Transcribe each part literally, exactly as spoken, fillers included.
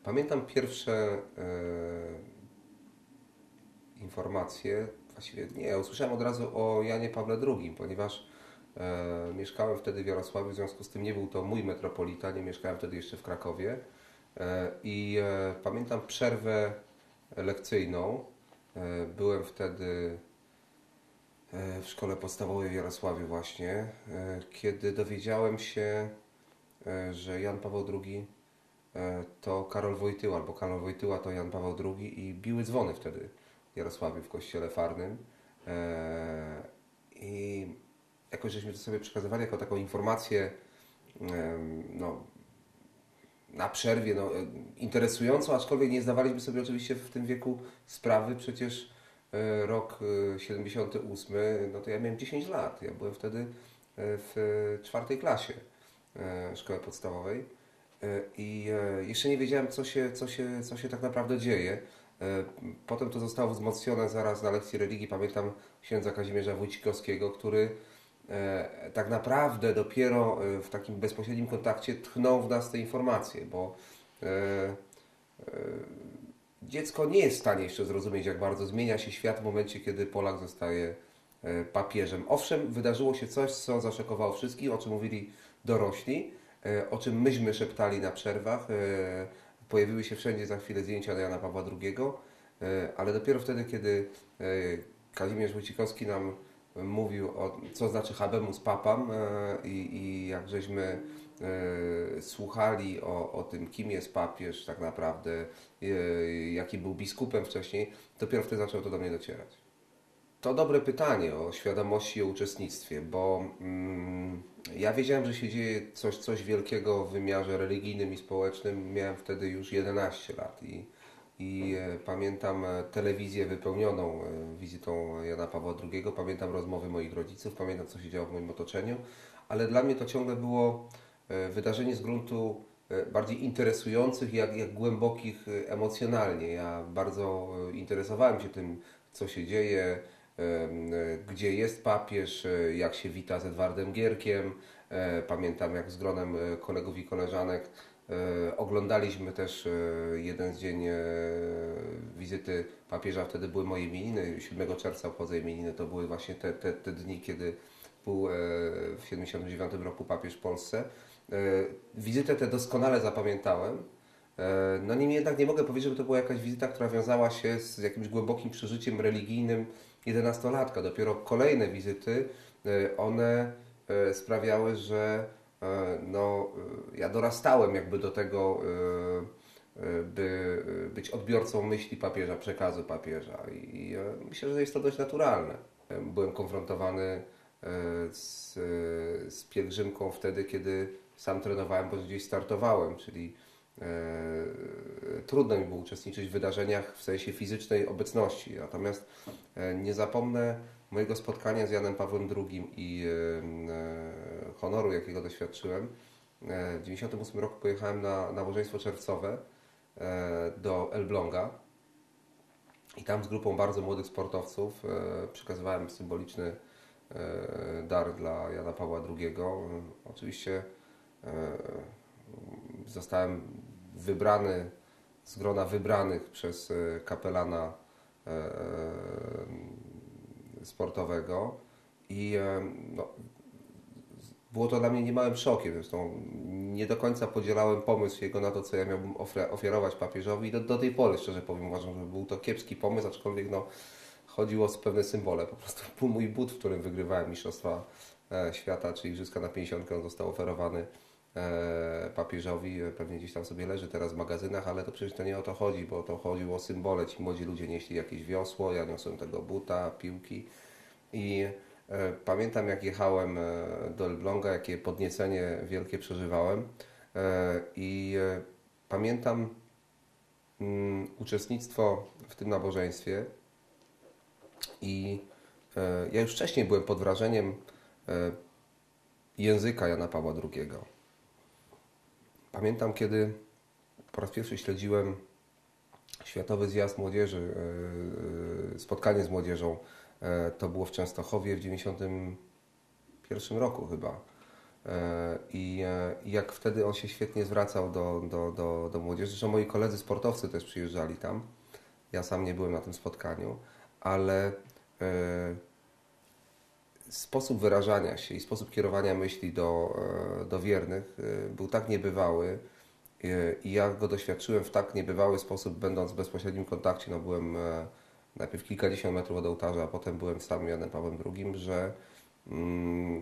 Pamiętam pierwsze e, informacje, właściwie nie, ja usłyszałem od razu o Janie Pawle drugim, ponieważ e, mieszkałem wtedy w Jarosławiu, w związku z tym nie był to mój metropolita, nie mieszkałem wtedy jeszcze w Krakowie. E, I e, pamiętam przerwę lekcyjną. E, byłem wtedy e, w szkole podstawowej w Jarosławiu właśnie, e, kiedy dowiedziałem się, e, że Jan Paweł drugi e, to Karol Wojtyła, albo Karol Wojtyła to Jan Paweł drugi i biły dzwony wtedy w Jarosławiu w kościele farnym. E, I jakoś żeśmy to sobie przekazywali jako taką informację, e, no, na przerwie, no, e, interesującą, aczkolwiek nie zdawaliśmy sobie oczywiście w tym wieku sprawy. Przecież e, rok e, siedemdziesiąty ósmy, no to ja miałem dziesięć lat. Ja byłem wtedy e, w czwartej klasie e, szkoły podstawowej. E, I e, jeszcze nie wiedziałem, co się, co się, co się tak naprawdę dzieje. E, Potem to zostało wzmocnione zaraz na lekcji religii. Pamiętam księdza Kazimierza Wójcikowskiego, który e, tak naprawdę dopiero e, w takim bezpośrednim kontakcie tchnął w nas te informacje, bo e, e, dziecko nie jest w stanie jeszcze zrozumieć, jak bardzo zmienia się świat w momencie, kiedy Polak zostaje e, papieżem. Owszem, wydarzyło się coś, co zaszokowało wszystkich, o czym mówili dorośli, e, o czym myśmy szeptali na przerwach. e, Pojawiły się wszędzie za chwilę zdjęcia Jana Pawła drugiego, e, ale dopiero wtedy, kiedy e, Kazimierz Wójcikowski nam mówił, o, co znaczy habemus papam, e, i, i jak żeśmy e, słuchali o, o tym, kim jest papież tak naprawdę, e, jaki był biskupem wcześniej, dopiero wtedy zaczęło to do mnie docierać. To dobre pytanie o świadomości i o uczestnictwie, bo mm, ja wiedziałem, że się dzieje coś, coś wielkiego w wymiarze religijnym i społecznym. Miałem wtedy już jedenaście lat i, i e, pamiętam e, telewizję wypełnioną e, wizytą Jana Pawła drugiego, pamiętam rozmowy moich rodziców, pamiętam, co się działo w moim otoczeniu, ale dla mnie to ciągle było e, wydarzenie z gruntu e, bardziej interesujących, jak, jak głębokich e, emocjonalnie. Ja bardzo e, interesowałem się tym, co się dzieje, gdzie jest papież, e, jak się wita z Edwardem Gierkiem. E, Pamiętam, jak z gronem e, kolegów i koleżanek e, oglądaliśmy też e, jeden z dzień e, wizyty papieża. Wtedy były moje imieniny, siódmego czerwca obchodzę imieniny. To były właśnie te, te, te dni, kiedy był e, w siedemdziesiątym dziewiątym roku papież w Polsce. E, Wizytę tę doskonale zapamiętałem. E, No niemniej jednak nie mogę powiedzieć, żeby to była jakaś wizyta, która wiązała się z jakimś głębokim przeżyciem religijnym jedenastolatka. Dopiero kolejne wizyty, e, one e, sprawiały, że e, no, e, ja dorastałem jakby do tego, e, e, by być odbiorcą myśli papieża, przekazu papieża. I e, myślę, że jest to dość naturalne. E, Byłem konfrontowany e, z, z pielgrzymką wtedy, kiedy sam trenowałem, bądź gdzieś startowałem, czyli E, trudno mi było uczestniczyć w wydarzeniach w sensie fizycznej obecności. Natomiast e, nie zapomnę mojego spotkania z Janem Pawłem drugim i e, e, honoru, jakiego doświadczyłem. E, W dziewięćdziesiątym ósmym roku pojechałem na nabożeństwo czerwcowe e, do Elbląga i tam z grupą bardzo młodych sportowców e, przekazywałem symboliczny e, dar dla Jana Pawła drugiego. E, Oczywiście e, zostałem wybrany z grona wybranych przez e, kapelana e, e, sportowego i e, no, było to dla mnie niemałym szokiem. Zresztą nie do końca podzielałem pomysł jego na to, co ja miałbym ofre- ofiarować papieżowi. Do, do tej pory, szczerze powiem, uważam, że był to kiepski pomysł, aczkolwiek no, chodziło o pewne symbole. Po prostu był mój but, w którym wygrywałem Mistrzostwa e, Świata, czy Igrzyska na pięćdziesiątkę. On został oferowany e, papieżowi. Pewnie gdzieś tam sobie leży teraz w magazynach, ale to przecież to nie o to chodzi, bo to chodziło o symbole. Ci młodzi ludzie nieśli jakieś wiosło, ja niosłem tego buta, piłki i e, pamiętam, jak jechałem e, do Elbląga, jakie podniecenie wielkie przeżywałem e, i e, pamiętam mm, uczestnictwo w tym nabożeństwie i e, ja już wcześniej byłem pod wrażeniem e, języka Jana Pawła drugiego. Pamiętam, kiedy po raz pierwszy śledziłem Światowy Zjazd Młodzieży, e, spotkanie z młodzieżą. E, To było w Częstochowie w dziewięćdziesiątym pierwszym roku chyba. I, i jak wtedy on się świetnie zwracał do, do, do, do młodzieży. Zresztą moi koledzy sportowcy też przyjeżdżali tam. Ja sam nie byłem na tym spotkaniu, ale sposób wyrażania się i sposób kierowania myśli do, do wiernych był tak niebywały i ja go doświadczyłem w tak niebywały sposób, będąc w bezpośrednim kontakcie. No byłem najpierw kilkadziesiąt metrów od ołtarza, a potem byłem sam Janem Pawłem drugim, że mm,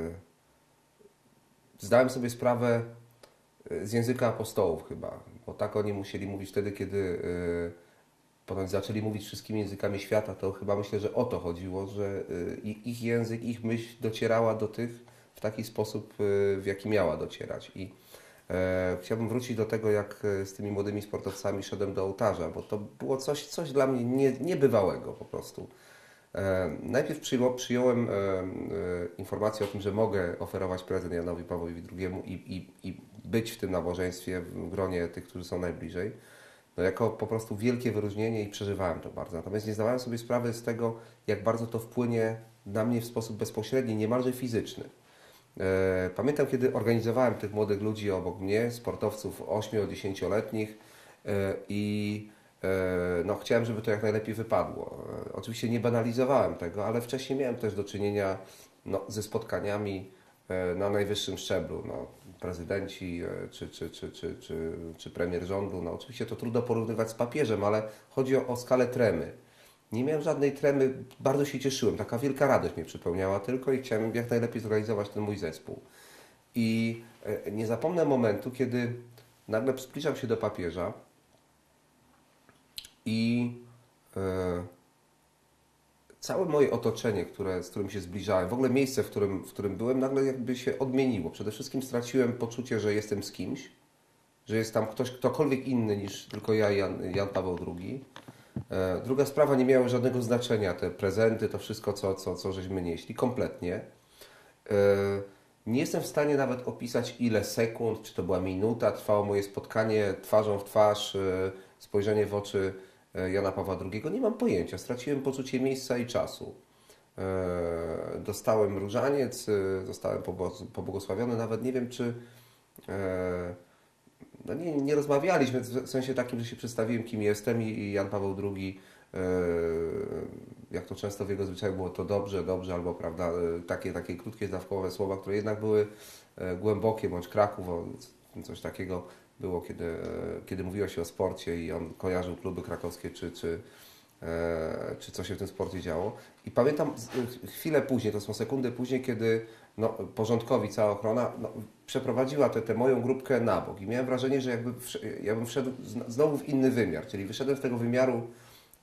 zdałem sobie sprawę z języka apostołów chyba, bo tak oni musieli mówić wtedy, kiedy potem zaczęli mówić wszystkimi językami świata, to chyba myślę, że o to chodziło, że ich język, ich myśl docierała do tych w taki sposób, w jaki miała docierać. I e, chciałbym wrócić do tego, jak z tymi młodymi sportowcami szedłem do ołtarza, bo to było coś, coś dla mnie nie, niebywałego po prostu. E, najpierw przyjął, przyjąłem e, e, informację o tym, że mogę oferować prezent Janowi Pawłowi drugiemu i, i, i być w tym nabożeństwie w gronie tych, którzy są najbliżej. No jako po prostu wielkie wyróżnienie i przeżywałem to bardzo. Natomiast nie zdawałem sobie sprawy z tego, jak bardzo to wpłynie na mnie w sposób bezpośredni, niemalże fizyczny. E, pamiętam, kiedy organizowałem tych młodych ludzi obok mnie, sportowców ośmiu-dziesięcioletnich e, i e, no, chciałem, żeby to jak najlepiej wypadło. E, oczywiście nie banalizowałem tego, ale wcześniej miałem też do czynienia no, ze spotkaniami e, na najwyższym szczeblu. No, prezydenci czy, czy, czy, czy, czy, czy premier rządu. No oczywiście to trudno porównywać z papieżem, ale chodzi o, o skalę tremy. Nie miałem żadnej tremy, bardzo się cieszyłem, taka wielka radość mnie przypełniała tylko i chciałem jak najlepiej zorganizować ten mój zespół. I nie zapomnę momentu, kiedy nagle zbliżam się do papieża i e, całe moje otoczenie, które, z którym się zbliżałem, w ogóle miejsce, w którym, w którym byłem, nagle jakby się odmieniło. Przede wszystkim straciłem poczucie, że jestem z kimś, że jest tam ktoś, ktokolwiek inny niż tylko ja, Jan, Jan Paweł drugi. E, druga sprawa, nie miały żadnego znaczenia te prezenty, to wszystko, co, co, co żeśmy nieśli, kompletnie. E, nie jestem w stanie nawet opisać, ile sekund, czy to była minuta, trwało moje spotkanie twarzą w twarz, e, spojrzenie w oczy Jana Pawła drugiego. Nie mam pojęcia, straciłem poczucie miejsca i czasu. E, dostałem różaniec, e, zostałem pobłogosławiony, nawet nie wiem, czy e, no nie, nie rozmawialiśmy, w sensie takim, że się przedstawiłem, kim jestem i Jan Paweł drugi, e, jak to często w jego zwyczaju było, to dobrze, dobrze, albo prawda, takie, takie krótkie, zdawkowe słowa, które jednak były głębokie, bądź Kraków, coś takiego było, kiedy, kiedy mówiło się o sporcie i on kojarzył kluby krakowskie, czy, czy, e, czy co się w tym sporcie działo. I pamiętam chwilę później, to są sekundy później, kiedy no, porządkowi, cała ochrona no, przeprowadziła tę moją grupkę na bok. I miałem wrażenie, że jakby ja bym wszedł znowu w inny wymiar, czyli wyszedłem z tego wymiaru e,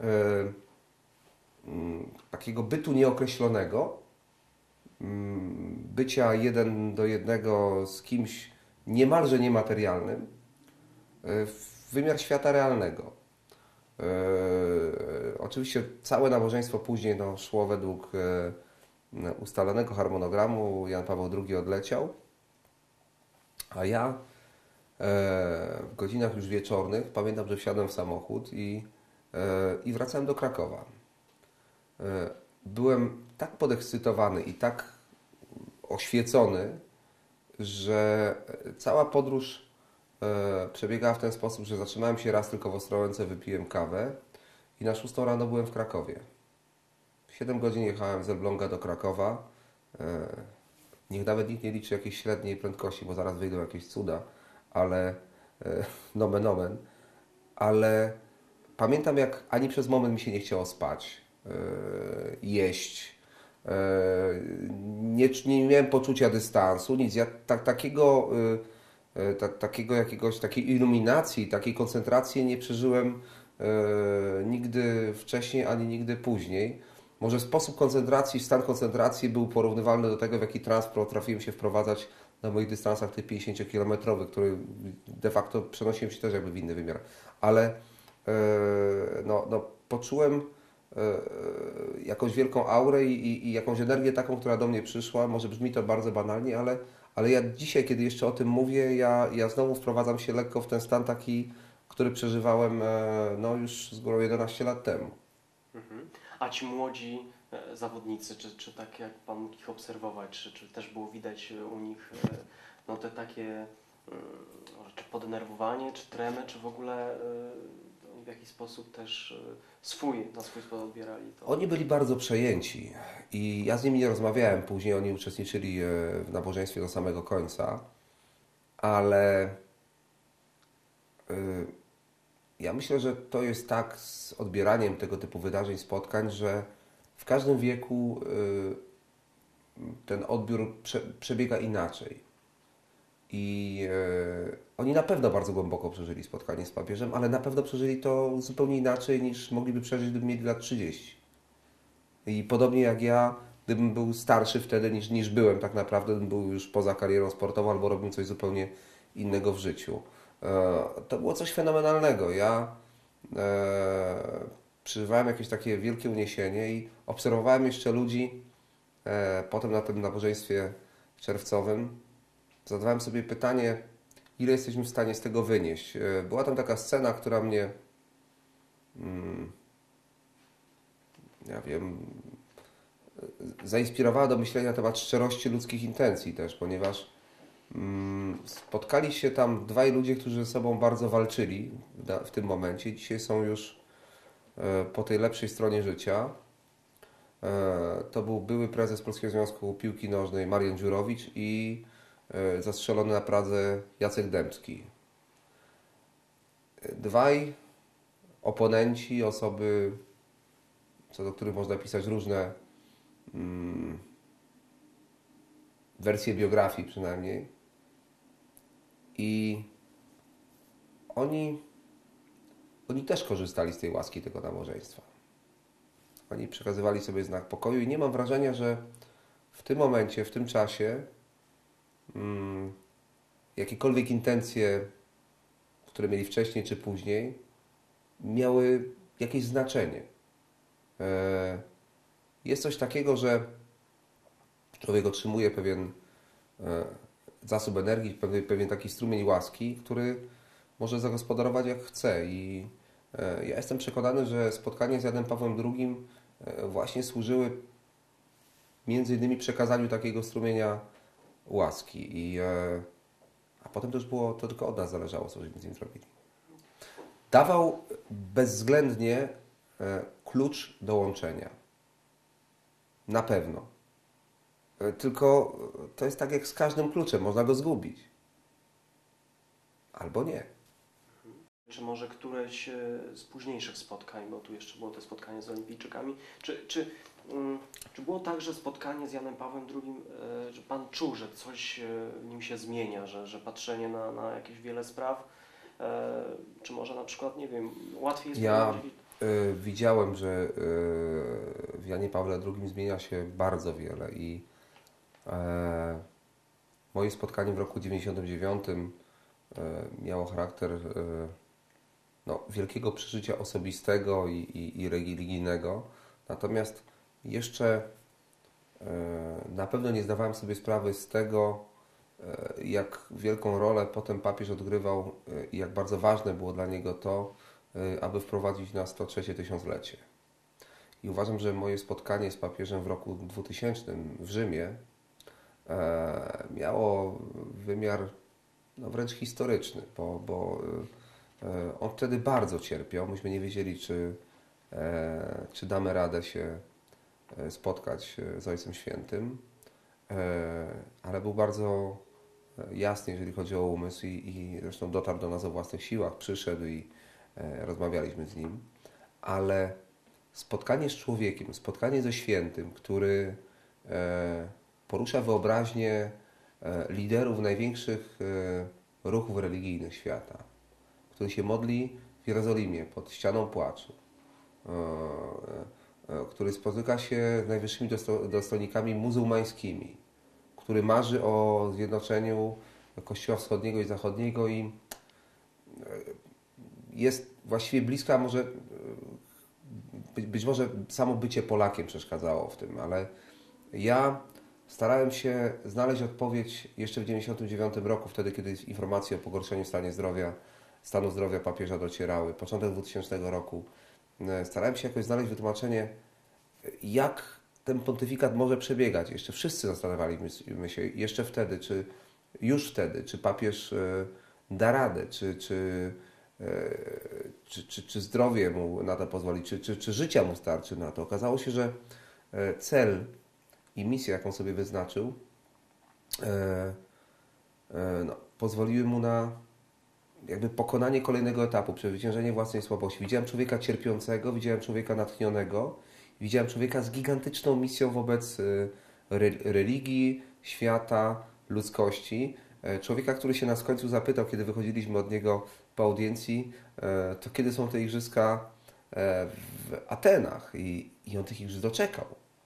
m, takiego bytu nieokreślonego, m, bycia jeden do jednego z kimś niemalże niematerialnym, w wymiar świata realnego. E, oczywiście całe nabożeństwo później no, szło według e, ustalonego harmonogramu. Jan Paweł drugi odleciał, a ja e, w godzinach już wieczornych pamiętam, że wsiadłem w samochód i, e, i wracałem do Krakowa. E, byłem tak podekscytowany i tak oświecony, że cała podróż E, przebiegała w ten sposób, że zatrzymałem się raz tylko w Ostrołęce, wypiłem kawę i na szóstą rano byłem w Krakowie. siedem godzin jechałem z Elbląga do Krakowa. E, niech nawet nikt nie liczy jakiejś średniej prędkości, bo zaraz wyjdą jakieś cuda, ale e, nomen omen. Ale pamiętam, jak ani przez moment mi się nie chciało spać, e, jeść. E, nie, nie miałem poczucia dystansu, nic. Ja tak, takiego... E, Ta, takiego jakiegoś, takiej iluminacji, takiej koncentracji nie przeżyłem e, nigdy wcześniej, ani nigdy później. Może sposób koncentracji, stan koncentracji był porównywalny do tego, w jaki trans potrafiłem się wprowadzać na moich dystansach tych pięćdziesięciokilometrowych, który de facto przenosiłem się też jakby w inny wymiar. Ale e, no, no, poczułem e, jakąś wielką aurę i, i, i jakąś energię taką, która do mnie przyszła. Może brzmi to bardzo banalnie, ale Ale ja dzisiaj, kiedy jeszcze o tym mówię, ja, ja znowu wprowadzam się lekko w ten stan taki, który przeżywałem no, już z górą jedenaście lat temu. Mhm. A ci młodzi e, zawodnicy, czy, czy tak jak Pan mógł ich obserwować, czy, czy też było widać u nich e, no te takie mm, może czy poddenerwowanie, czy tremę, czy w ogóle e, w jakiś sposób też e, swój, na swój sposób odbierali to? Oni byli bardzo przejęci i ja z nimi nie rozmawiałem. Później oni uczestniczyli e, w nabożeństwie do samego końca, ale e, ja myślę, że to jest tak z odbieraniem tego typu wydarzeń, spotkań, że w każdym wieku e, ten odbiór prze, przebiega inaczej. I e, oni na pewno bardzo głęboko przeżyli spotkanie z papieżem, ale na pewno przeżyli to zupełnie inaczej niż mogliby przeżyć, gdyby mieli lat trzydzieści. I podobnie jak ja, gdybym był starszy wtedy niż, niż byłem tak naprawdę, gdybym był już poza karierą sportową albo robił coś zupełnie innego w życiu. E, to było coś fenomenalnego. Ja e, przeżywałem jakieś takie wielkie uniesienie i obserwowałem jeszcze ludzi e, potem na tym nabożeństwie czerwcowym. Zadawałem sobie pytanie, ile jesteśmy w stanie z tego wynieść. E, była tam taka scena, która mnie mm, ja wiem, zainspirowała do myślenia na temat szczerości ludzkich intencji też, ponieważ mm, spotkali się tam dwaj ludzie, którzy ze sobą bardzo walczyli w, w tym momencie. Dzisiaj są już e, po tej lepszej stronie życia. E, to był były prezes Polskiego Związku Piłki Nożnej Marian Dziurowicz i e, zastrzelony na Pradze Jacek Dębski. Dwaj oponenci, osoby, co do których można pisać różne mm, wersje biografii przynajmniej. I oni, oni też korzystali z tej łaski tego nabożeństwa. Oni przekazywali sobie znak pokoju i nie mam wrażenia, że w tym momencie, w tym czasie mm, jakiekolwiek intencje, które mieli wcześniej czy później, miały jakieś znaczenie. Jest coś takiego, że człowiek otrzymuje pewien zasób energii, pewien, pewien taki strumień łaski, który może zagospodarować jak chce. I ja jestem przekonany, że spotkania z Janem Pawłem drugim właśnie służyły między innymi przekazaniu takiego strumienia łaski. I, a potem to już było, to tylko od nas zależało, co żeśmy z nim zrobili. Dawał bezwzględnie klucz do łączenia. Na pewno. Tylko to jest tak jak z każdym kluczem, można go zgubić. Albo nie. Czy może któreś z późniejszych spotkań, bo tu jeszcze było to spotkanie z olimpijczykami, czy, czy, czy było tak, że spotkanie z Janem Pawłem drugim, że Pan czuł, że coś w nim się zmienia, że, że patrzenie na, na jakieś wiele spraw, czy może na przykład, nie wiem, łatwiej jest... Ja y, widziałem, że y, w Janie Pawle drugim zmienia się bardzo wiele i e, moje spotkanie w roku dziewięćdziesiątym dziewiątym e, miało charakter e, no, wielkiego przeżycia osobistego i, i, i religijnego. Natomiast jeszcze e, na pewno nie zdawałem sobie sprawy z tego, e, jak wielką rolę potem papież odgrywał e, i jak bardzo ważne było dla niego to, e, aby wprowadzić nas w sto trzecie tysiąclecie. I uważam, że moje spotkanie z papieżem w roku dwutysięcznym w Rzymie e, miało wymiar no, wręcz historyczny, bo, bo e, on wtedy bardzo cierpiał. Myśmy nie wiedzieli, czy, e, czy damy radę się spotkać z Ojcem Świętym, e, ale był bardzo jasny, jeżeli chodzi o umysł i, i zresztą dotarł do nas o własnych siłach, przyszedł i e, rozmawialiśmy z nim, ale spotkanie z człowiekiem, spotkanie ze świętym, który e, porusza wyobraźnię e, liderów największych e, ruchów religijnych świata, który się modli w Jerozolimie pod ścianą płaczu, e, e, który spotyka się z najwyższymi dostojnikami muzułmańskimi, który marzy o zjednoczeniu Kościoła Wschodniego i Zachodniego i jest właściwie bliska, a może być, być może samo bycie Polakiem przeszkadzało w tym, ale ja starałem się znaleźć odpowiedź jeszcze w dziewięćdziesiątym dziewiątym roku, wtedy kiedy informacje o pogorszeniu stanie zdrowia, stanu zdrowia papieża docierały, początek dwutysięcznego roku. Starałem się jakoś znaleźć wytłumaczenie, jak ten pontyfikat może przebiegać. Jeszcze wszyscy zastanawialiśmy się, jeszcze wtedy, czy już wtedy, czy papież da radę, czy, czy, czy, czy, czy zdrowie mu na to pozwoli, czy, czy, czy życia mu starczy na to. Okazało się, że cel i misja, jaką sobie wyznaczył, no, pozwoliły mu na jakby pokonanie kolejnego etapu, przezwyciężenie własnej słabości. Widziałem człowieka cierpiącego, widziałem człowieka natchnionego, widziałem człowieka z gigantyczną misją wobec religii, świata, ludzkości. Człowieka, który się nas w końcu zapytał, kiedy wychodziliśmy od niego po audiencji, to kiedy są te igrzyska w Atenach, i, i on tych igrzysk doczekał.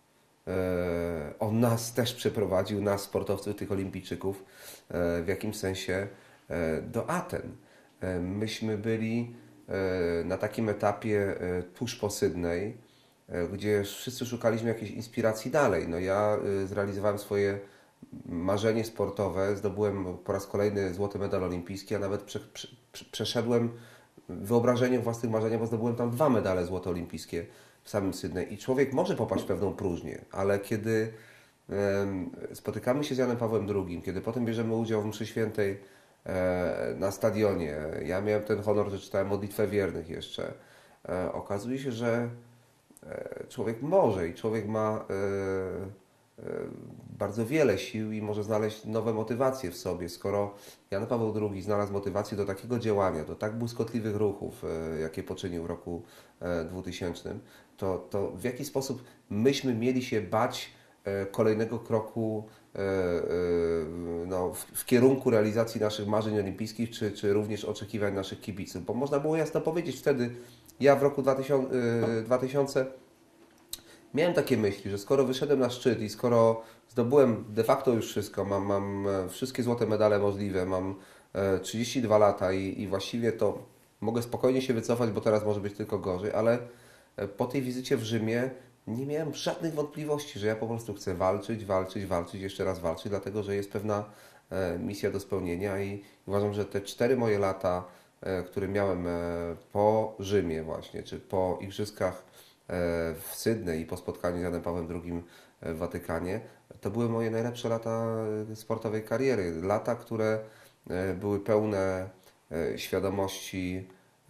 On nas też przeprowadził, nas, sportowców, tych olimpijczyków, w jakimś sensie do Aten. Myśmy byli na takim etapie tuż po Sydney, gdzie wszyscy szukaliśmy jakiejś inspiracji dalej. No ja zrealizowałem swoje marzenie sportowe, zdobyłem po raz kolejny złoty medal olimpijski, a nawet prze, prze, przeszedłem wyobrażeniem własnych marzenia, bo zdobyłem tam dwa medale złote olimpijskie w samym Sydney. I człowiek może popaść w pewną próżnię, ale kiedy um, spotykamy się z Janem Pawłem drugim, kiedy potem bierzemy udział w mszy świętej e, na stadionie, ja miałem ten honor, że czytałem modlitwę wiernych jeszcze, e, okazuje się, że e, człowiek może i człowiek ma e, e, bardzo wiele sił i może znaleźć nowe motywacje w sobie. Skoro Jan Paweł drugi znalazł motywację do takiego działania, do tak błyskotliwych ruchów, e, jakie poczynił w roku e, dwutysięcznym, to, to w jaki sposób myśmy mieli się bać e, kolejnego kroku e, e, no, w, w kierunku realizacji naszych marzeń olimpijskich, czy, czy również oczekiwań naszych kibiców? Bo można było jasno powiedzieć wtedy, ja w roku dwutysięcznym miałem takie myśli, że skoro wyszedłem na szczyt i skoro zdobyłem de facto już wszystko, mam, mam wszystkie złote medale możliwe, mam trzydzieści dwa lata i, i właściwie to mogę spokojnie się wycofać, bo teraz może być tylko gorzej, ale po tej wizycie w Rzymie nie miałem żadnych wątpliwości, że ja po prostu chcę walczyć, walczyć, walczyć, jeszcze raz walczyć, dlatego że jest pewna misja do spełnienia i uważam, że te cztery moje lata, które miałem po Rzymie właśnie, czy po Igrzyskach w Sydney i po spotkaniu z Janem Pawłem drugim w Watykanie, to były moje najlepsze lata sportowej kariery. Lata, które były pełne świadomości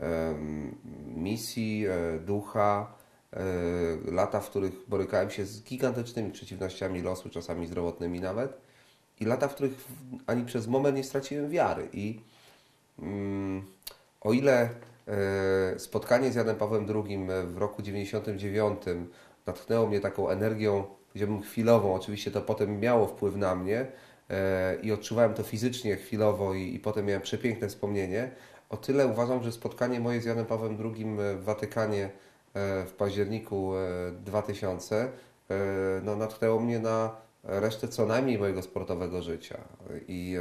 misji, ducha, lata, w których borykałem się z gigantycznymi przeciwnościami losu, czasami zdrowotnymi nawet, i lata, w których ani przez moment nie straciłem wiary. I mm, o ile spotkanie z Janem Pawłem drugim w roku dziewięćdziesiątym dziewiątym natchnęło mnie taką energią, powiedziałbym chwilową, oczywiście to potem miało wpływ na mnie i odczuwałem to fizycznie chwilowo i, i potem miałem przepiękne wspomnienie, o tyle uważam, że spotkanie moje z Janem Pawłem drugim w Watykanie w październiku dwutysięcznego no, natchnęło mnie na resztę co najmniej mojego sportowego życia. I,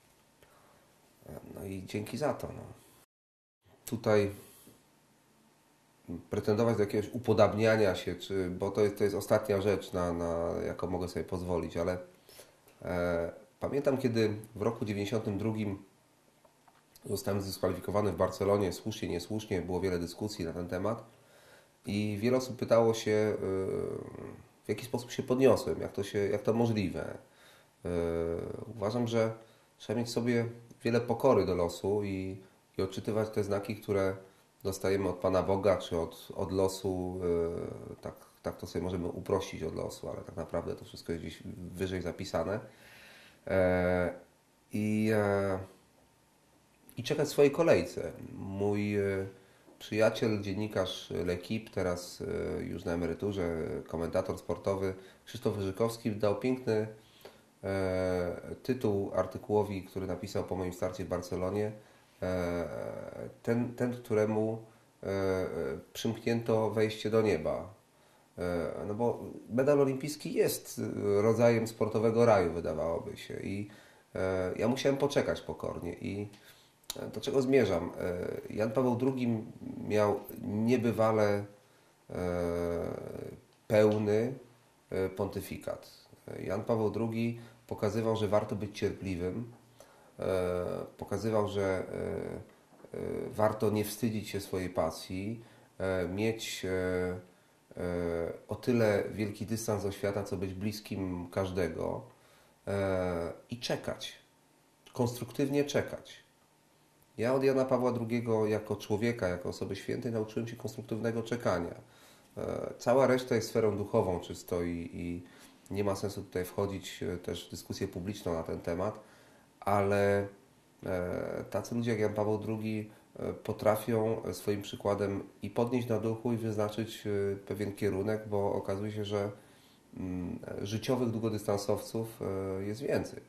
no i dzięki za to. No. Tutaj pretendować do jakiegoś upodabniania się, czy, bo to jest, to jest ostatnia rzecz, na, na jaką mogę sobie pozwolić, ale e, pamiętam, kiedy w roku dziewięćdziesiątym drugim zostałem zdyskwalifikowany w Barcelonie, słusznie, niesłusznie, było wiele dyskusji na ten temat i wiele osób pytało się, e, w jaki sposób się podniosłem, jak to, się, jak to możliwe. E, uważam, że trzeba mieć sobie wiele pokory do losu i i odczytywać te znaki, które dostajemy od Pana Boga, czy od, od losu, yy, tak, tak to sobie możemy uprościć od losu, ale tak naprawdę to wszystko jest gdzieś wyżej zapisane. E, i, e, I czekać w swojej kolejce. Mój e, przyjaciel, dziennikarz L'Equipe, teraz e, już na emeryturze, komentator sportowy Krzysztof Wyżykowski dał piękny e, tytuł artykułowi, który napisał po moim starcie w Barcelonie. Ten, ten, któremu przymknięto wejście do nieba. No bo medal olimpijski jest rodzajem sportowego raju, wydawałoby się. I ja musiałem poczekać pokornie. I do czego zmierzam? Jan Paweł drugi miał niebywale pełny pontyfikat. Jan Paweł drugi pokazywał, że warto być cierpliwym, pokazywał, że warto nie wstydzić się swojej pasji, mieć o tyle wielki dystans do świata, co być bliskim każdego i czekać, konstruktywnie czekać. Ja od Jana Pawła drugiego jako człowieka, jako osoby świętej nauczyłem się konstruktywnego czekania. Cała reszta jest sferą duchową czysto i, i nie ma sensu tutaj wchodzić też w dyskusję publiczną na ten temat, ale tacy ludzie jak Jan Paweł drugi potrafią swoim przykładem i podnieść na duchu i wyznaczyć pewien kierunek, bo okazuje się, że życiowych długodystansowców jest więcej.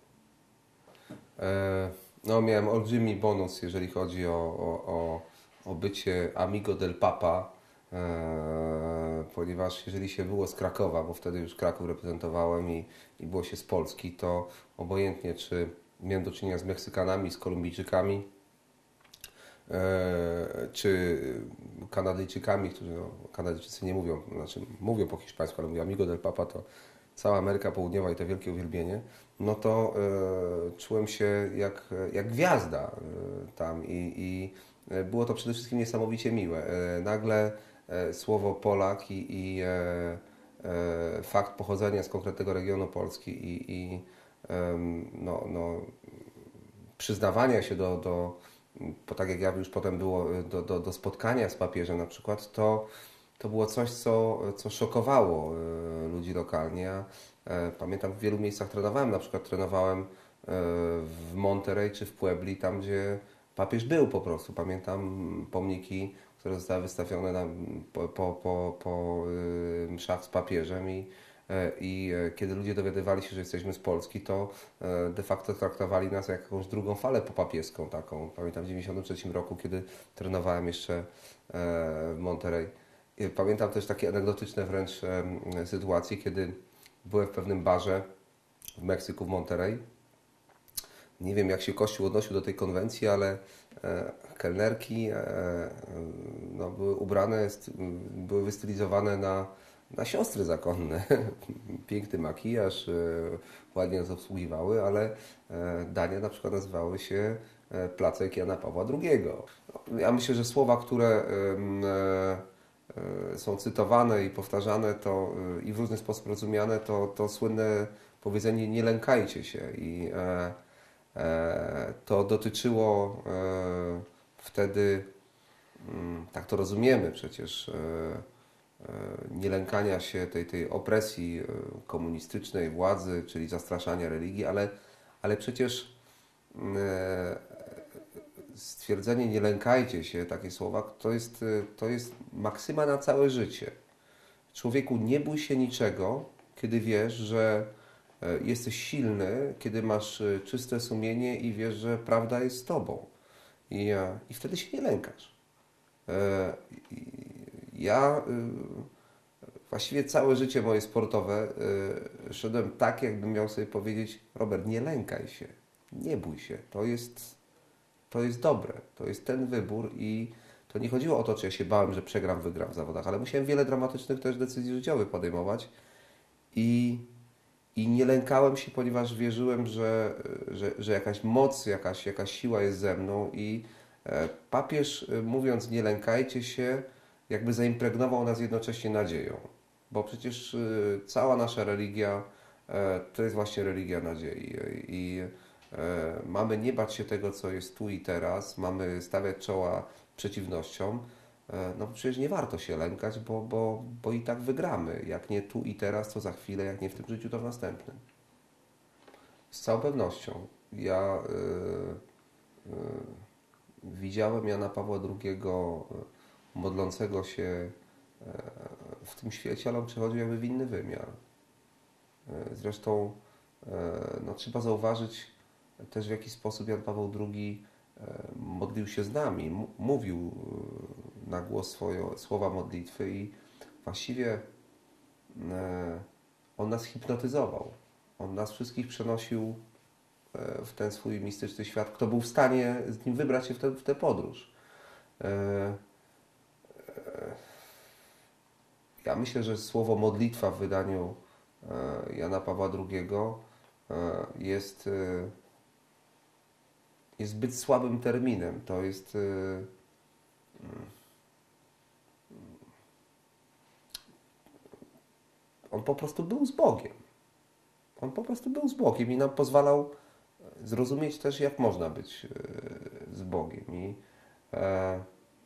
No, miałem olbrzymi bonus, jeżeli chodzi o, o, o, o bycie amigo del Papa, e, ponieważ jeżeli się było z Krakowa, bo wtedy już Kraków reprezentowałem i, i było się z Polski, to obojętnie czy miałem do czynienia z Meksykanami, z Kolumbijczykami, e, czy Kanadyjczykami, którzy, no, Kanadyjczycy nie mówią, znaczy mówią po hiszpańsku, ale mówią amigo del Papa, to cała Ameryka Południowa i to wielkie uwielbienie, no to e, czułem się jak, jak gwiazda e, tam i, i było to przede wszystkim niesamowicie miłe. E, nagle e, słowo Polak i, i e, e, fakt pochodzenia z konkretnego regionu Polski i, i e, no, no, przyznawania się do, do, bo tak jak ja już potem było, do, do, do spotkania z papieżem na przykład, to To było coś, co, co szokowało ludzi lokalnie. Pamiętam, w wielu miejscach trenowałem, na przykład trenowałem w Monterey czy w Puebli, tam gdzie papież był po prostu. Pamiętam pomniki, które zostały wystawione na, po, po, po, po mszach z papieżem i, i kiedy ludzie dowiadywali się, że jesteśmy z Polski, to de facto traktowali nas jak jakąś drugą falę popapieską taką. Pamiętam w dziewięćdziesiątym trzecim roku, kiedy trenowałem jeszcze w Monterey. Pamiętam też takie anegdotyczne wręcz e, sytuacje, kiedy byłem w pewnym barze w Meksyku, w Monterey. Nie wiem, jak się Kościół odnosił do tej konwencji, ale e, kelnerki e, no, były ubrane, były wystylizowane na, na siostry zakonne. Piękny makijaż, e, ładnie nas obsługiwały, ale e, dania na przykład nazywały się e, Placek Jana Pawła drugiego. No, ja myślę, że słowa, które e, są cytowane i powtarzane to, i w różny sposób rozumiane, to, to słynne powiedzenie nie lękajcie się. I e, e, to dotyczyło e, wtedy, m, tak to rozumiemy przecież, e, e, nie lękania się tej, tej opresji komunistycznej władzy, czyli zastraszania religii, ale, ale przecież e, stwierdzenie nie lękajcie się, takie słowa, to jest, to jest maksyma na całe życie. Człowieku, nie bój się niczego, kiedy wiesz, że jesteś silny, kiedy masz czyste sumienie i wiesz, że prawda jest z tobą. I, i wtedy się nie lękasz. Ja właściwie całe życie moje sportowe szedłem tak, jakbym miał sobie powiedzieć: Robert, nie lękaj się, nie bój się, to jest To jest dobre, to jest ten wybór i to nie chodziło o to, czy ja się bałem, że przegram, wygram w zawodach, ale musiałem wiele dramatycznych też decyzji życiowych podejmować i, i nie lękałem się, ponieważ wierzyłem, że, że, że jakaś moc, jakaś, jakaś siła jest ze mną i papież, mówiąc nie lękajcie się, jakby zaimpregnował nas jednocześnie nadzieją, bo przecież cała nasza religia to jest właśnie religia nadziei i mamy nie bać się tego, co jest tu i teraz, mamy stawiać czoła przeciwnościom. No przecież nie warto się lękać, bo, bo, bo i tak wygramy. Jak nie tu i teraz, to za chwilę, jak nie w tym życiu, to w następnym. Z całą pewnością. Ja y, y, widziałem Jana Pawła drugiego modlącego się w tym świecie, ale on przechodził jakby w inny wymiar. Zresztą no, trzeba zauważyć też, w jaki sposób Jan Paweł drugi modlił się z nami, mówił na głos swoje słowa modlitwy i właściwie on nas hipnotyzował. On nas wszystkich przenosił w ten swój mistyczny świat. Kto był w stanie z nim wybrać się w tę, w tę podróż. Ja myślę, że słowo modlitwa w wydaniu Jana Pawła drugiego jest jest zbyt słabym terminem. To jest on po prostu był z Bogiem. On po prostu był z Bogiem i nam pozwalał zrozumieć też, jak można być z Bogiem. I e,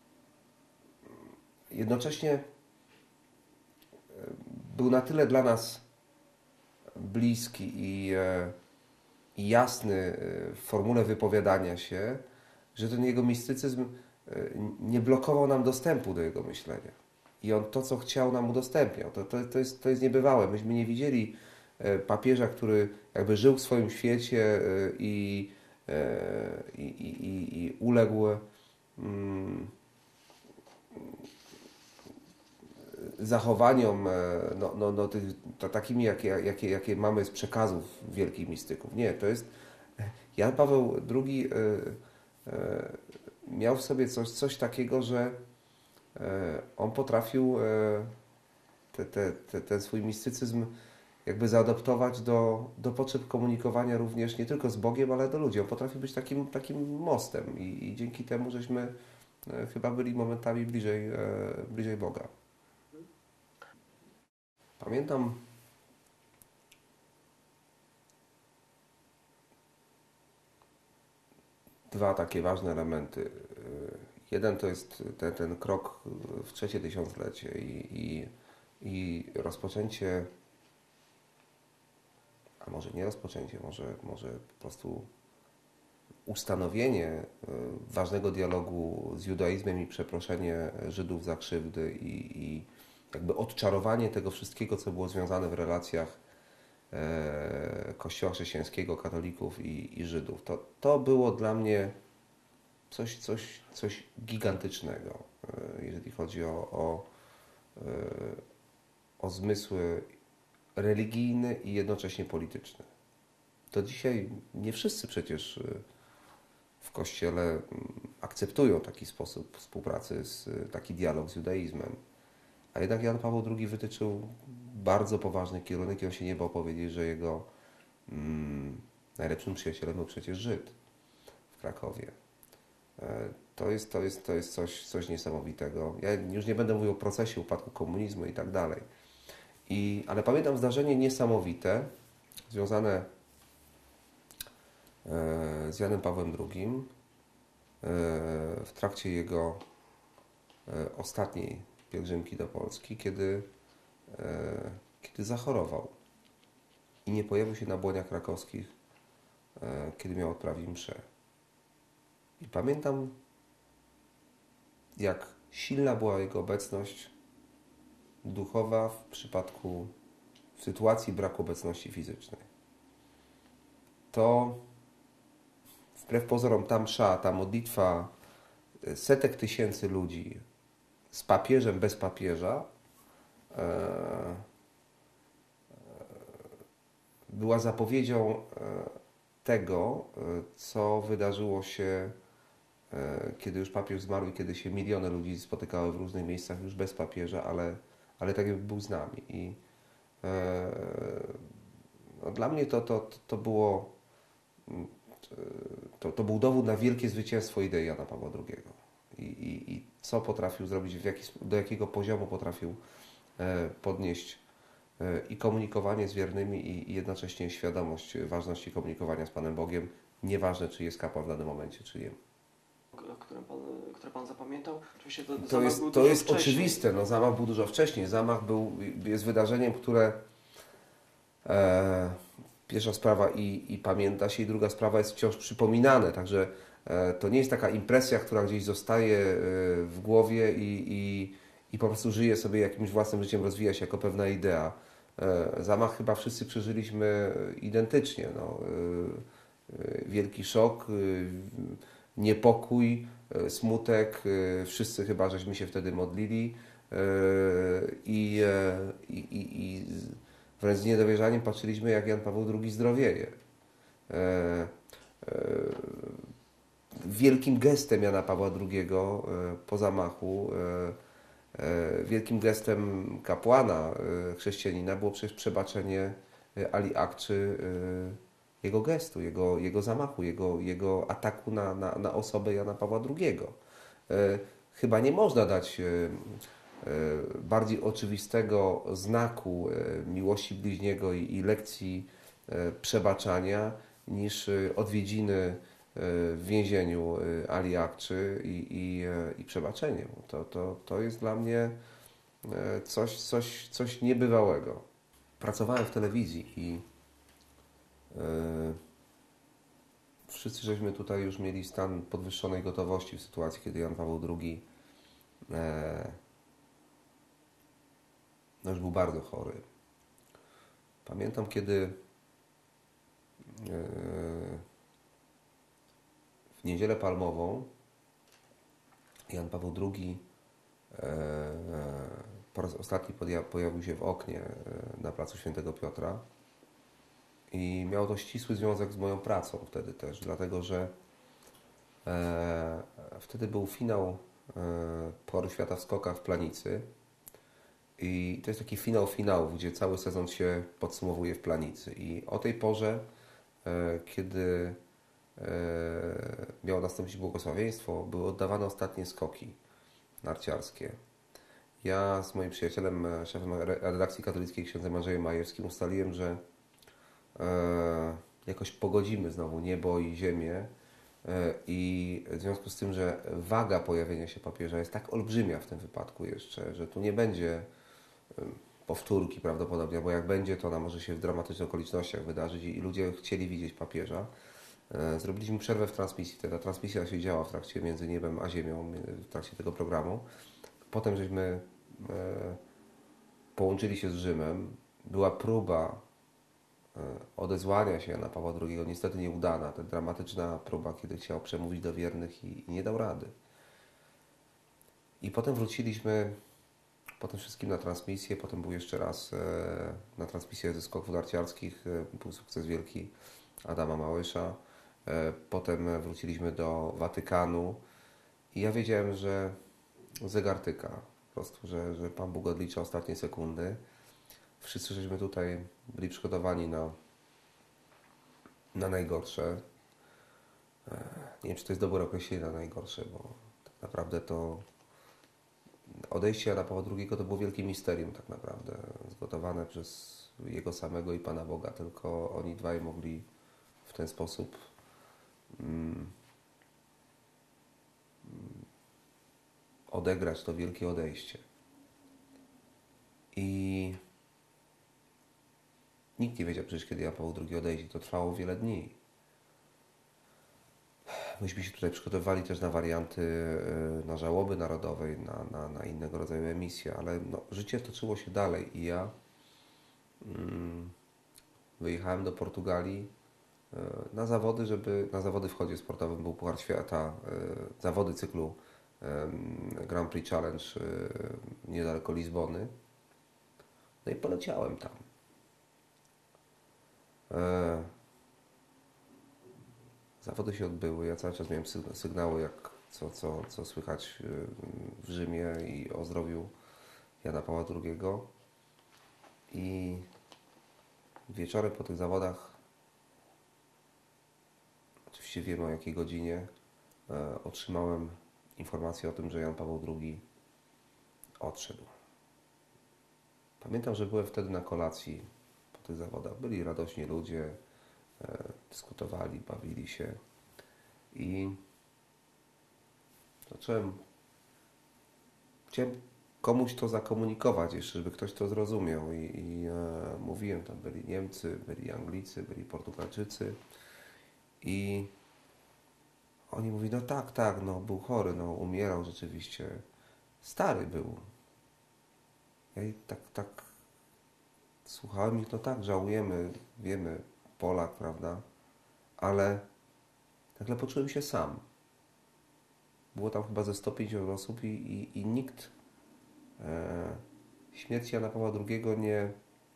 jednocześnie był na tyle dla nas bliski i, e, i jasny w formule wypowiadania się, że ten jego mistycyzm nie blokował nam dostępu do jego myślenia. I on to, co chciał, nam udostępniał. To, to, to, jest, to jest niebywałe. Myśmy nie widzieli papieża, który jakby żył w swoim świecie i, i, i, i uległ mm, zachowaniom no, no, no, tych, to takimi, jakie, jakie, jakie mamy z przekazów wielkich mistyków. Nie, to jest... Jan Paweł drugi miał w sobie coś, coś takiego, że on potrafił te, te, te, ten swój mistycyzm jakby zaadoptować do, do potrzeb komunikowania również nie tylko z Bogiem, ale do ludzi. On potrafi być takim, takim mostem i, i dzięki temu żeśmy chyba byli momentami bliżej, bliżej Boga. Pamiętam dwa takie ważne elementy. Jeden to jest ten, ten krok w trzecie tysiąclecie i, i, i rozpoczęcie, a może nie rozpoczęcie, może, może po prostu ustanowienie ważnego dialogu z judaizmem i przeproszenie Żydów za krzywdy i, i jakby odczarowanie tego wszystkiego, co było związane w relacjach e, Kościoła chrześcijańskiego, katolików i, i Żydów. To, to było dla mnie coś, coś, coś gigantycznego, e, jeżeli chodzi o, o, e, o zmysły religijny i jednocześnie polityczny. To dzisiaj nie wszyscy przecież w Kościele akceptują taki sposób współpracy, z, taki dialog z judaizmem. A jednak Jan Paweł drugi wytyczył bardzo poważny kierunek i on się nie bał powiedzieć, że jego mm, najlepszym przyjacielem był przecież Żyd w Krakowie. E, to jest, to jest, to jest coś, coś niesamowitego. Ja już nie będę mówił o procesie upadku komunizmu i tak dalej. I, ale pamiętam zdarzenie niesamowite związane e, z Janem Pawłem drugim e, w trakcie jego e, ostatniej pielgrzymki do Polski, kiedy, e, kiedy zachorował i nie pojawił się na Błoniach Krakowskich, e, kiedy miał odprawić mszę. I pamiętam, jak silna była jego obecność duchowa w przypadku, w sytuacji braku obecności fizycznej. To wbrew pozorom ta msza, ta modlitwa setek tysięcy ludzi z papieżem, bez papieża, e, była zapowiedzią e, tego, e, co wydarzyło się, e, kiedy już papież zmarł i kiedy się miliony ludzi spotykały w różnych miejscach już bez papieża, ale, ale tak jakby był z nami. I e, no, dla mnie to, to, to było to, to był dowód na wielkie zwycięstwo idei Jana Pawła drugiego. I, i, i co potrafił zrobić, w jaki, do jakiego poziomu potrafił e, podnieść e, i komunikowanie z wiernymi i, i jednocześnie świadomość ważności komunikowania z Panem Bogiem, nieważne czy jest kapłan w danym momencie, czy nie. Które pan, które pan zapamiętał? Oczywiście to, to jest, to jest oczywiste, no, zamach był dużo wcześniej. Zamach był, jest wydarzeniem, które e, pierwsza sprawa i, i pamięta się, i druga sprawa jest wciąż przypominane, także to nie jest taka impresja, która gdzieś zostaje w głowie i, i, i po prostu żyje sobie jakimś własnym życiem, rozwija się jako pewna idea. Zamach chyba wszyscy przeżyliśmy identycznie. No. Wielki szok, niepokój, smutek. Wszyscy chyba żeśmy się wtedy modlili i, i, i, i wręcz z niedowierzaniem patrzyliśmy, jak Jan Paweł drugi zdrowieje. Wielkim gestem Jana Pawła drugiego po zamachu, wielkim gestem kapłana, chrześcijanina było przecież przebaczenie Ali Akczy jego gestu, jego, jego zamachu, jego, jego ataku na, na, na osobę Jana Pawła drugiego. Chyba nie można dać bardziej oczywistego znaku miłości bliźniego i lekcji przebaczania niż odwiedziny w więzieniu Ali Akczy i, i, i przebaczenie. To, to, to jest dla mnie coś, coś, coś niebywałego. Pracowałem w telewizji i yy, wszyscy żeśmy tutaj już mieli stan podwyższonej gotowości w sytuacji, kiedy Jan Paweł drugi yy, no już był bardzo chory. Pamiętam, kiedy yy, w Niedzielę Palmową Jan Paweł drugi po raz ostatni pojawił się w oknie na placu Świętego Piotra i miał to ścisły związek z moją pracą wtedy też, dlatego że wtedy był finał Pucharu Świata w skokach w Planicy i to jest taki finał finałów, gdzie cały sezon się podsumowuje w Planicy i o tej porze, kiedy miało nastąpić błogosławieństwo, były oddawane ostatnie skoki narciarskie. Ja z moim przyjacielem, szefem redakcji katolickiej, księdzem Andrzejem Majewskim, ustaliłem, że e, jakoś pogodzimy znowu niebo i ziemię e, i w związku z tym, że waga pojawienia się papieża jest tak olbrzymia w tym wypadku jeszcze, że tu nie będzie e, powtórki prawdopodobnie, bo jak będzie, to ona może się w dramatycznych okolicznościach wydarzyć i ludzie chcieli widzieć papieża. E, zrobiliśmy przerwę w transmisji. Ta transmisja się działa w trakcie między niebem a ziemią, w trakcie tego programu. Potem żeśmy e, połączyli się z Rzymem. Była próba e, odezwania się Jana Pawła drugiego, niestety nieudana. Ta dramatyczna próba, kiedy chciał przemówić do wiernych i, i nie dał rady. I potem wróciliśmy po tym wszystkim na transmisję. Potem był jeszcze raz e, na transmisję ze skoków narciarskich. E, był sukces wielki Adama Małysza. E, potem wróciliśmy do Watykanu. I ja wiedziałem, że zegar tyka, po prostu, że, że Pan Bóg odlicza ostatnie sekundy. Wszyscy żeśmy tutaj byli przygotowani na, na najgorsze. Nie wiem, czy to jest dobre określenie na najgorsze, bo tak naprawdę to odejście Jana Pawła drugiego to było wielkie misterium tak naprawdę, zgotowane przez Jego samego i Pana Boga, tylko oni dwaj mogli w ten sposób mm, odegrać to wielkie odejście. I nikt nie wiedział przecież, kiedy Jan Paweł drugi odejdzie. To trwało wiele dni. Myśmy się tutaj przygotowywali też na warianty, na żałoby narodowej, na, na, na innego rodzaju emisje, ale no, życie toczyło się dalej i ja mm, wyjechałem do Portugalii na zawody, żeby na zawody w chodzie sportowym był Puchar Świata, zawody cyklu Grand Prix Challenge niedaleko Lizbony. No i poleciałem tam. Zawody się odbyły. Ja cały czas miałem sygnały, jak co, co, co słychać w Rzymie i o zdrowiu Jana Pawła drugiego. I wieczorem po tych zawodach, oczywiście wiemy o jakiej godzinie, otrzymałem informację o tym, że Jan Paweł drugi odszedł. Pamiętam, że byłem wtedy na kolacji po tych zawodach. Byli radośni ludzie, e, dyskutowali, bawili się i zacząłem, chciałem komuś to zakomunikować jeszcze, żeby ktoś to zrozumiał i, i e, mówiłem, tam byli Niemcy, byli Anglicy, byli Portugalczycy i oni mówili, no tak, tak, no był chory, no umierał rzeczywiście, stary był. Ja i tak, tak słuchałem ich, no tak, żałujemy, wiemy, Polak, prawda, ale nagle poczułem się sam. Było tam chyba ze sto pięćdziesiąt osób i, i, i nikt e, śmierci Jana Pawła drugiego nie,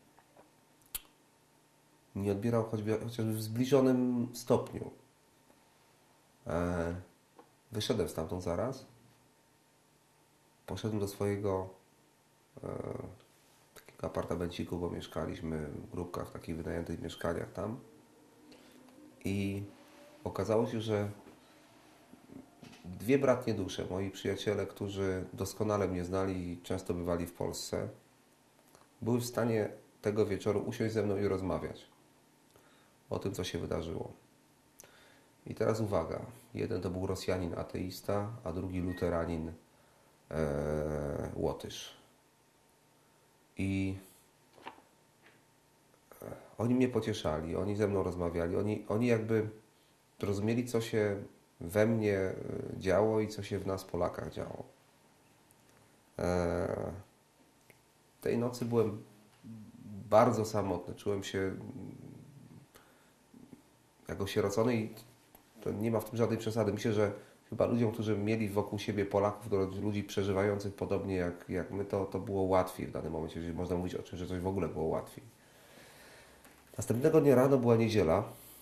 nie odbierał choćby, chociażby w zbliżonym stopniu. E, wyszedłem stamtąd zaraz, poszedłem do swojego e, takiego apartamenciku, bo mieszkaliśmy w grupkach, w takich wynajętych mieszkaniach tam i okazało się, że dwie bratnie dusze, moi przyjaciele, którzy doskonale mnie znali i często bywali w Polsce, były w stanie tego wieczoru usiąść ze mną i rozmawiać o tym, co się wydarzyło. I teraz uwaga, jeden to był Rosjanin ateista, a drugi luteranin e, Łotysz. I oni mnie pocieszali, oni ze mną rozmawiali, oni, oni jakby rozumieli, co się we mnie działo i co się w nas, Polakach, działo. E, tej nocy byłem bardzo samotny, czułem się jak osierocony i to nie ma w tym żadnej przesady. Myślę, że chyba ludziom, którzy mieli wokół siebie Polaków, ludzi przeżywających podobnie jak, jak my, to, to było łatwiej w danym momencie, jeżeli można mówić o czymś, że coś w ogóle było łatwiej. Następnego dnia rano była niedziela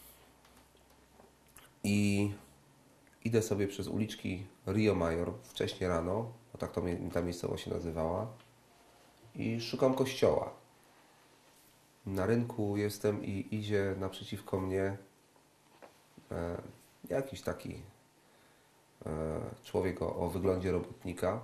i idę sobie przez uliczki Rio Major wcześnie rano, bo tak to ta miejscowość się nazywała, i szukam kościoła. Na rynku jestem i idzie naprzeciwko mnie e, jakiś taki e, człowiek o, o wyglądzie robotnika.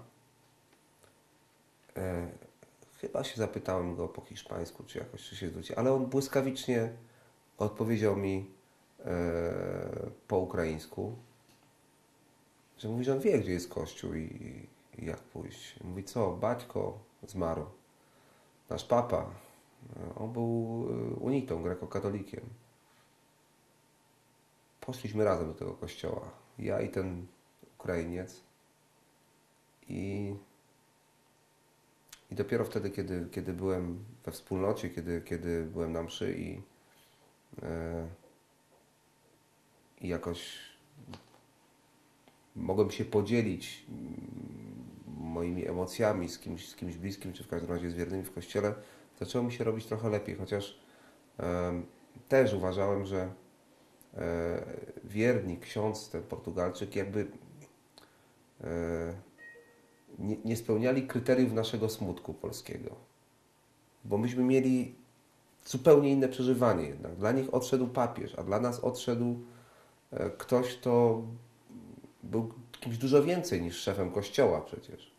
E, chyba się zapytałem go po hiszpańsku, czy jakoś czy się zwróci, ale on błyskawicznie odpowiedział mi e, po ukraińsku, że mówi, że on wie, gdzie jest kościół i, i jak pójść. Mówi, co, baćko zmarł, nasz papa, on był unitą, grekokatolikiem. Poszliśmy razem do tego kościoła, ja i ten Ukrainiec, i, i dopiero wtedy, kiedy, kiedy byłem we wspólnocie, kiedy, kiedy byłem na mszy i, e, i jakoś mogłem się podzielić moimi emocjami z kimś, z kimś bliskim, czy w każdym razie z wiernymi w kościele, zaczęło mi się robić trochę lepiej, chociaż e, też uważałem, że e, wierni ksiądz, ten Portugalczyk, jakby e, nie, nie spełniali kryteriów naszego smutku polskiego. Bo myśmy mieli zupełnie inne przeżywanie jednak. Dla nich odszedł papież, a dla nas odszedł e, ktoś, kto był kimś dużo więcej niż szefem kościoła przecież.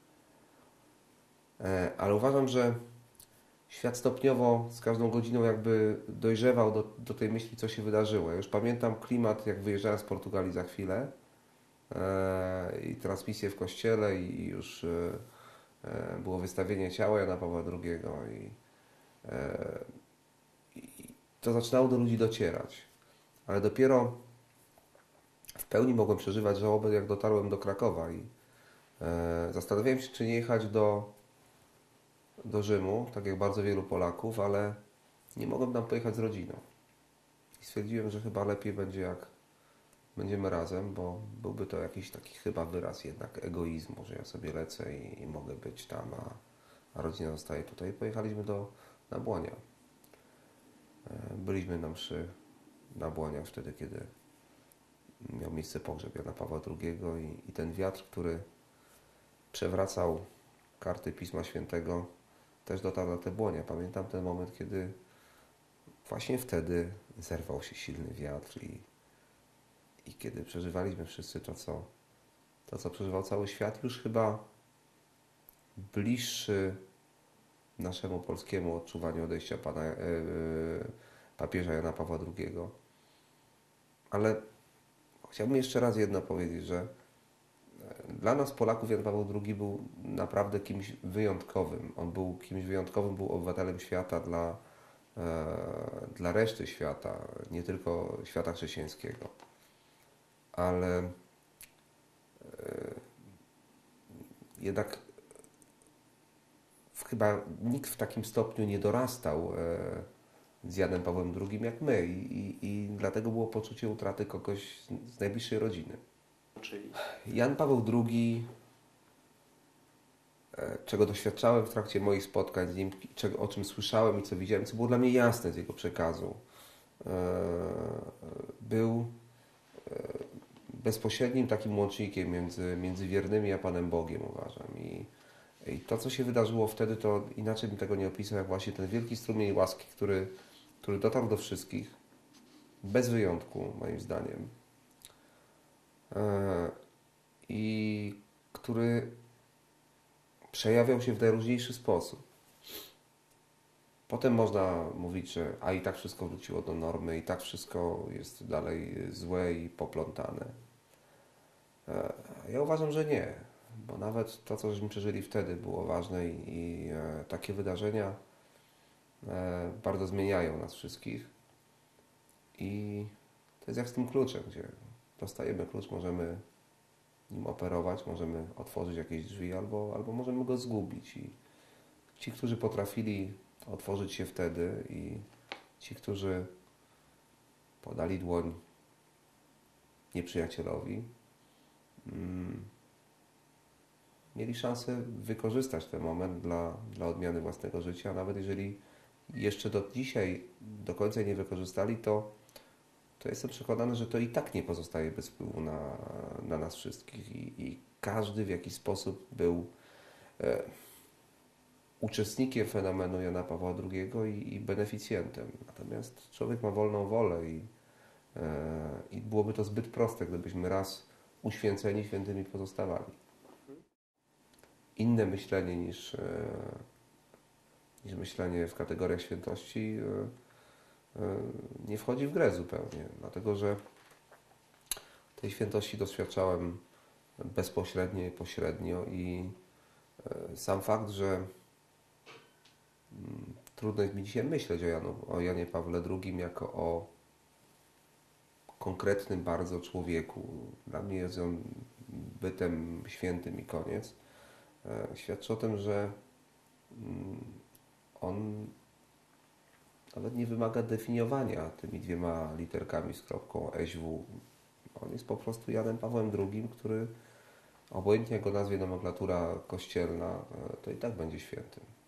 E, ale uważam, że świat stopniowo z każdą godziną jakby dojrzewał do, do tej myśli, co się wydarzyło. Ja już pamiętam klimat, jak wyjeżdżałem z Portugalii za chwilę e, i transmisję w kościele i już e, było wystawienie ciała Jana Pawła drugiego i, e, i to zaczynało do ludzi docierać. Ale dopiero w pełni mogłem przeżywać żałobę, jak dotarłem do Krakowa i e, zastanawiałem się, czy nie jechać do do Rzymu, tak jak bardzo wielu Polaków, ale nie mogłem tam pojechać z rodziną. I stwierdziłem, że chyba lepiej będzie, jak będziemy razem, bo byłby to jakiś taki chyba wyraz jednak egoizmu, że ja sobie lecę i, i mogę być tam, a, a rodzina zostaje tutaj. I pojechaliśmy do na Błonia. Byliśmy na mszy na Błoniach wtedy, kiedy miał miejsce pogrzeb Jana Pawła drugiego i, i ten wiatr, który przewracał karty Pisma Świętego, też dotarł na te Błonia. Pamiętam ten moment, kiedy właśnie wtedy zerwał się silny wiatr i, i kiedy przeżywaliśmy wszyscy to co, to, co przeżywał cały świat, już chyba bliższy naszemu polskiemu odczuwaniu odejścia pana, yy, papieża Jana Pawła drugiego. Ale chciałbym jeszcze raz jedno powiedzieć, że dla nas Polaków Jan Paweł drugi był naprawdę kimś wyjątkowym. On był kimś wyjątkowym, był obywatelem świata dla, e, dla reszty świata, nie tylko świata chrześcijańskiego. Ale e, jednak chyba nikt w takim stopniu nie dorastał e, z Janem Pawłem drugim jak my i, i, i dlatego było poczucie utraty kogoś z, z najbliższej rodziny. Czyli Jan Paweł drugi, czego doświadczałem w trakcie moich spotkań z nim, czego, o czym słyszałem i co widziałem, co było dla mnie jasne z jego przekazu, był bezpośrednim takim łącznikiem między, między wiernymi a Panem Bogiem, uważam. I, I to, co się wydarzyło wtedy, to inaczej bym tego nie opisał, jak właśnie ten wielki strumień łaski, który, który dotarł do wszystkich, bez wyjątku, moim zdaniem. i który przejawiał się w najróżniejszy sposób. Potem można mówić, że a i tak wszystko wróciło do normy, i tak wszystko jest dalej złe i poplątane. Ja uważam, że nie, bo nawet to, co żeśmy przeżyli wtedy, było ważne i, i e, takie wydarzenia e, bardzo zmieniają nas wszystkich. I to jest jak z tym kluczem, gdzie dostajemy klucz, możemy nim operować, możemy otworzyć jakieś drzwi albo, albo możemy go zgubić. I ci, którzy potrafili otworzyć się wtedy i ci, którzy podali dłoń nieprzyjacielowi, mm, mieli szansę wykorzystać ten moment dla, dla odmiany własnego życia, nawet jeżeli jeszcze do dzisiaj do końca nie wykorzystali, to, to jestem przekonany, że to i tak nie pozostaje bez wpływu na, na nas wszystkich i, i każdy w jakiś sposób był e, uczestnikiem fenomenu Jana Pawła drugiego i, i beneficjentem. Natomiast człowiek ma wolną wolę i, e, i byłoby to zbyt proste, gdybyśmy raz uświęceni świętymi pozostawali. Inne myślenie niż, e, niż myślenie w kategoriach świętości e, e, nie wchodzi w grę zupełnie, dlatego że tej świętości doświadczałem bezpośrednio i pośrednio i e, sam fakt, że trudno jest mi dzisiaj myśleć o, Janu, o Janie Pawle drugim jako o konkretnym bardzo człowieku. Dla mnie jest on bytem świętym i koniec. Świadczy o tym, że on nawet nie wymaga definiowania tymi dwiema literkami z kropką S W. On jest po prostu Janem Pawłem drugim, który obojętnie jak go nazwie nomenklatura kościelna, to i tak będzie świętym.